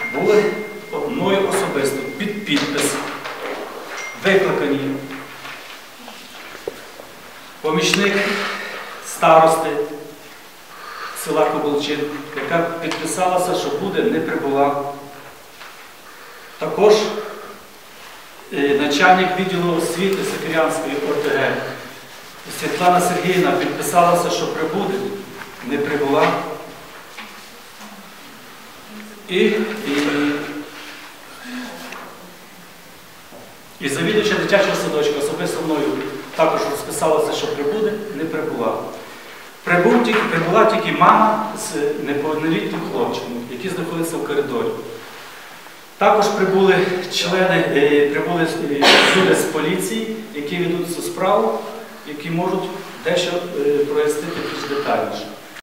були мною особисто під підпис викликані помічник старости села Кобилчин, яка підписалася, що буде, не прибула. Також начальник відділу освіти Сокирянської ОТГ Світлана Сергіївна підписалася, що прибуде, не прибула. І завідувача дитячого садочка особисто мною також розписалася, що прибуде, не прибула. Прибула тільки мама з неповнолітнім хлопчиком, які знаходяться в коридорі. Також прибули люди з поліції, які ведуть цю справу, які можуть дещо прояснити більш детальніше.